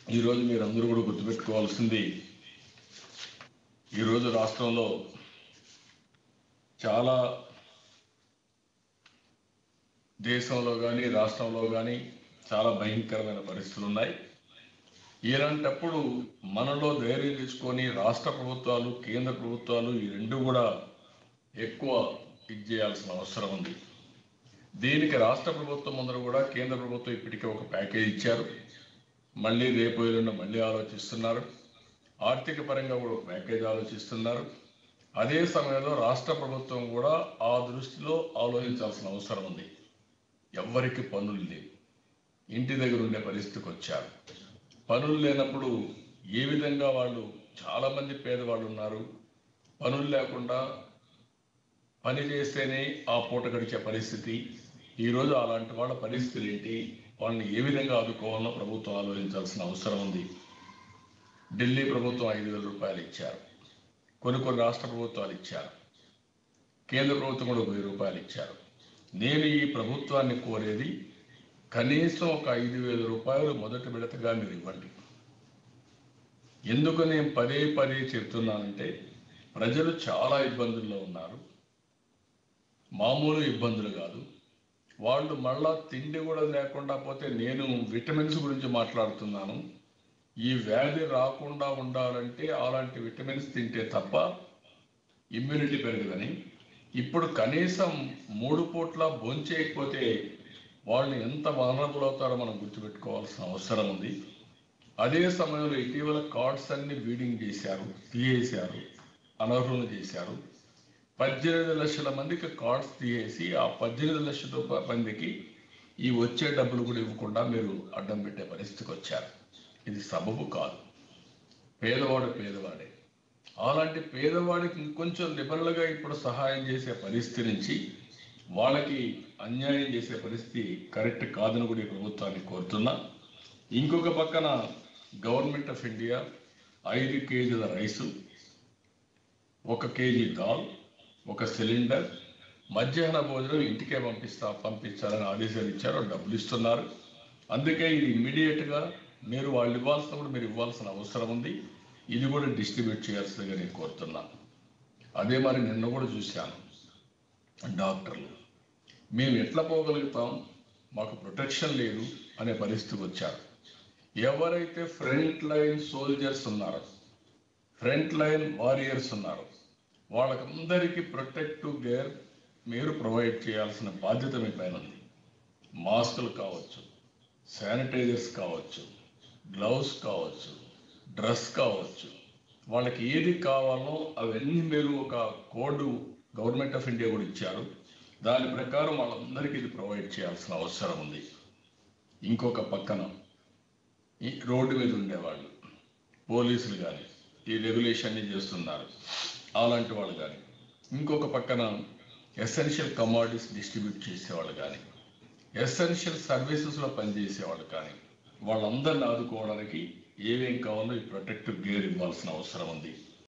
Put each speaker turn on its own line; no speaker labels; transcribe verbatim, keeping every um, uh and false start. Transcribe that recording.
ఈరోజు మీరందరూ కూడా గుర్తుపెట్టుకోవాల్సింది, ఈరోజు రాష్ట్రంలో చాలా దేశంలో కానీ రాష్ట్రంలో కానీ చాలా భయంకరమైన పరిస్థితులు ఉన్నాయి. ఇలాంటప్పుడు మనలో ధైర్యం తీసుకొని రాష్ట్ర ప్రభుత్వాలు కేంద్ర ప్రభుత్వాలు ఈ రెండు కూడా ఎక్కువ ఇది చేయాల్సిన అవసరం ఉంది. దీనికి రాష్ట్ర ప్రభుత్వం అందరూ కూడా కేంద్ర ప్రభుత్వం ఇప్పటికే ఒక ప్యాకేజ్ ఇచ్చారు. మళ్ళీ రేపు ఎల్లుండి మళ్ళీ ఆలోచిస్తున్నారు. ఆర్థిక పరంగా కూడా ఒక ప్యాకేజ్ ఆలోచిస్తున్నారు. అదే సమయంలో రాష్ట్ర ప్రభుత్వం కూడా ఆ దృష్టిలో ఆలోచించాల్సిన అవసరం ఉంది. ఎవ్వరికి పనులు లేవు, ఇంటి దగ్గర ఉండే పరిస్థితికి వచ్చారు. పనులు లేనప్పుడు ఏ విధంగా వాళ్ళు, చాలామంది పేదవాళ్ళు ఉన్నారు, పనులు లేకుండా పని చేస్తేనే ఆ పూట గడిచే పరిస్థితి. ఈరోజు అలాంటి వాళ్ళ పరిస్థితులు ఏంటి, వాళ్ళని ఏ విధంగా ఆదుకోవాలో ప్రభుత్వం ఆలోచించాల్సిన అవసరం ఉంది. ఢిల్లీ ప్రభుత్వం ఐదు వేల రూపాయలు ఇచ్చారు, కొన్ని కొన్ని రాష్ట్ర ప్రభుత్వాలు ఇచ్చారు, కేంద్ర ప్రభుత్వం కూడా వెయ్యి రూపాయలు ఇచ్చారు. నేను ఈ ప్రభుత్వాన్ని కోరేది కనీసం ఒక ఐదు వేల రూపాయలు మొదటి విడతగా మీరు ఇవ్వండి. ఎందుకు నేను పదే పదే చెప్తున్నానంటే, ప్రజలు చాలా ఇబ్బందుల్లో ఉన్నారు. మామూలు ఇబ్బందులు కాదు. వాళ్ళు మళ్ళా తిండి కూడా లేకుండా పోతే, నేను విటమిన్స్ గురించి మాట్లాడుతున్నాను. ఈ వ్యాధి రాకుండా ఉండాలంటే అలాంటి విటమిన్స్ తింటే తప్ప ఇమ్యూనిటీ పెరగదని. ఇప్పుడు కనీసం మూడు పూట్ల భోంచేయకపోతే వాళ్ళని ఎంత వనరబుల్ అవుతారో మనం గుర్తుపెట్టుకోవాల్సిన అవసరం ఉంది. అదే సమయంలో ఇటీవల కార్డ్స్ అన్ని బీడింగ్ చేశారు, తీయేశారు, అనర్హులు చేశారు. పద్దెనిమిది లక్షల మందికి కార్డ్స్ తీయేసి ఆ పద్దెనిమిది లక్షల మందికి ఈ వచ్చే డబ్బులు కూడా ఇవ్వకుండా మీరు అడ్డం పెట్టే పరిస్థితికి వచ్చారు. ఇది సబబు కాదు. పేదవాడు పేదవాడే. అలాంటి పేదవాడికి ఇంకొంచెం లిబరల్గా ఇప్పుడు సహాయం చేసే పరిస్థితి నుంచి వాళ్ళకి అన్యాయం చేసే పరిస్థితి కరెక్ట్ కాదని కూడా ఈ ప్రభుత్వాన్ని కోరుతున్నా. ఇంకొక పక్కన గవర్నమెంట్ ఆఫ్ ఇండియా ఐదు కేజీల రైసు, ఒక కేజీ దాల్, ఒక సిలిండర్, మధ్యాహ్న భోజనం ఇంటికే పంపిస్తా పంపించాలని ఆదేశాలు ఇచ్చారు. డబ్బులు ఇస్తున్నారు. అందుకే ఇది ఇమ్మీడియట్గా మీరు వాళ్ళు ఇవ్వాల్సిన కూడా మీరు ఇవ్వాల్సిన అవసరం ఉంది. ఇది కూడా డిస్ట్రిబ్యూట్ చేయాల్సిందిగా నేను కోరుతున్నాను. అదే మరి నిన్న కూడా చూశాను, డాక్టర్లు మేము ఎట్లా పోగలుగుతాం, మాకు ప్రొటెక్షన్ లేదు అనే పరిస్థితికి వచ్చారు. ఎవరైతే ఫ్రంట్ లైన్ సోల్జర్స్ ఉన్నారో, ఫ్రంట్ లైన్ వారియర్స్ ఉన్నారో, వాళ్ళకందరికీ ప్రొటెక్టివ్ గేర్ మీరు ప్రొవైడ్ చేయాల్సిన బాధ్యత మీ పైన ఉంది. మాస్కులు కావచ్చు, శానిటైజర్స్ కావచ్చు, గ్లౌస్ కావచ్చు, డ్రెస్ కావచ్చు, వాళ్ళకి ఏది కావాలో అవన్నీ మీరు ఒక కోడ్ గవర్నమెంట్ ఆఫ్ ఇండియా కూడా ఇచ్చారు. దాని ప్రకారం వాళ్ళందరికీ ఇది ప్రొవైడ్ చేయాల్సిన అవసరం ఉంది. ఇంకొక పక్కన ఈ రోడ్డు మీద ఉండేవాళ్ళు, పోలీసులు కానీ ఈ రెగ్యులేషన్ని చేస్తున్నారు, అలాంటి వాళ్ళు కానీ, ఇంకొక పక్కన ఎసెన్షియల్ కమాడిటీస్ డిస్ట్రిబ్యూట్ చేసేవాళ్ళు కానీ, ఎసెన్షియల్ సర్వీసెస్లో పనిచేసేవాళ్ళు కానీ, వాళ్ళందరిని ఆదుకోవడానికి ఏమేం కావాలో ఈ ప్రొటెక్టివ్ గేర్ ఇవ్వాల్సిన అవసరం ఉంది.